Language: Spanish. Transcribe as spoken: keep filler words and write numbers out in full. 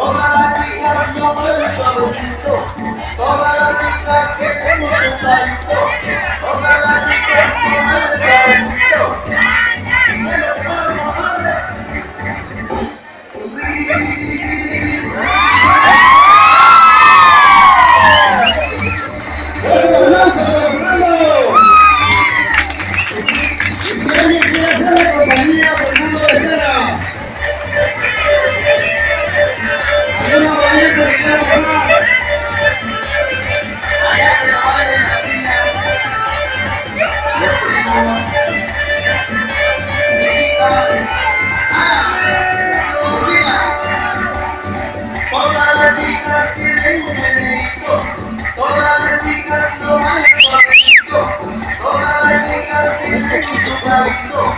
Todas las chicas no me sabrosito, todas las chicas que tengo tu palito, todas las chicas no me sabrosito, y de lo que vamos a ver. Todas las chicas tienen un meneíto, todas las chicas no van a correr, todas las chicas tienen un chupadito.